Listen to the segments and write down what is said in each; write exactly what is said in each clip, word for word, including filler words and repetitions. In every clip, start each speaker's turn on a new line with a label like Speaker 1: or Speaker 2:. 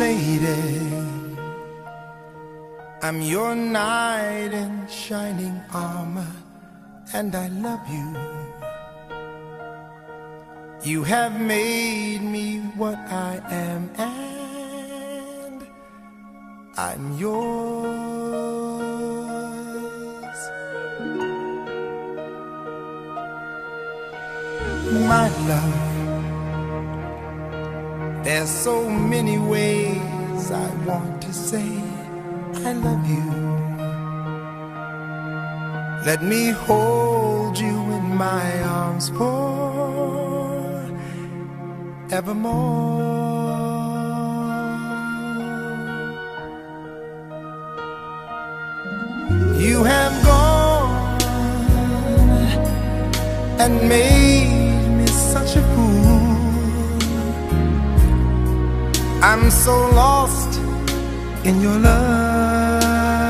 Speaker 1: Lady, I'm your knight in shining armor, and I love you. You have made me what I am, and I'm yours. My love, there's so many ways I want to say I love you. Let me hold you in my arms forevermore. You have gone and made me such a fool. I'm so lost in your love,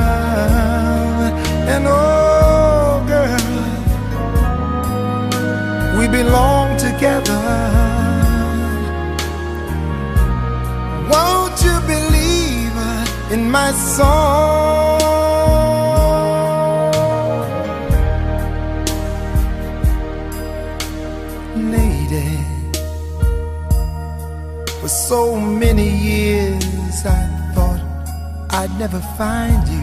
Speaker 1: and oh girl, we belong together. Won't you believe in my song? Lady, for so many years I thought I'd never find you.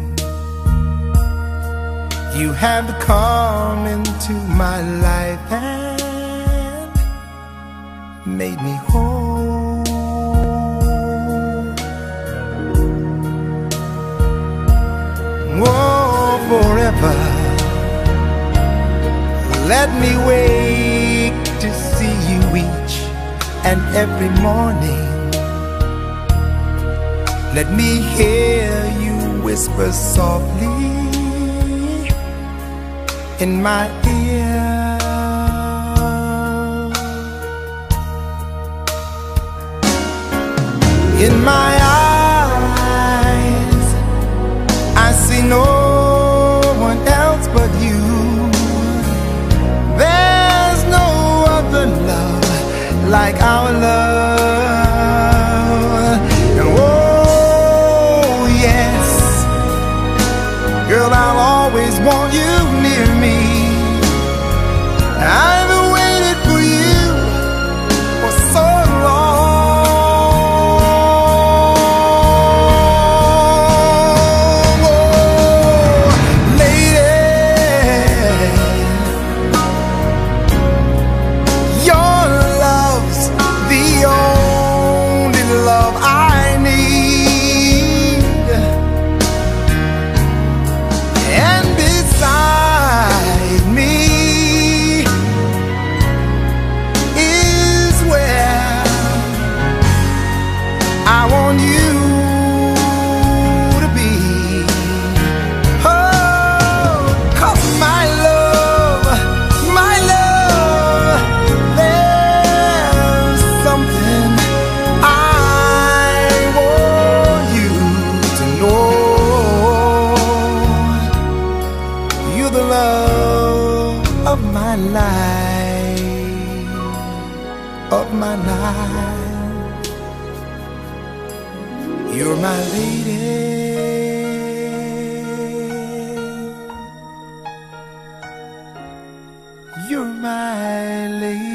Speaker 1: You have come into my life and made me whole. Whoa, forever. Let me wake to see you each and every morning. Let me hear you whisper softly in my ear. In my eyes, I see no one else but you. There's no other love like our love. And oh yes, girl, I'll always want you near me. I've waited for you for so long. Oh, lady, your love's the only love I need. And beside me is where I want you to be. Oh, 'cause my love, my love, there's something I want you to know. You're the love of my life, of my life. You're my lady. You're my lady.